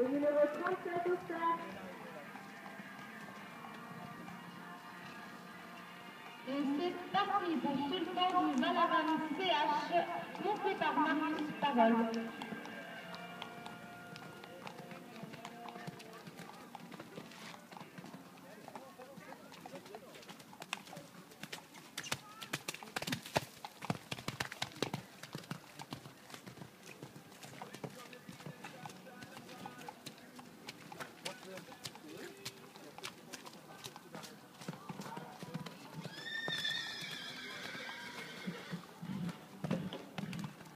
Le numéro 37 au stade. Et c'est parti pour Sultan du Valavan CH, monté par Marius Parole.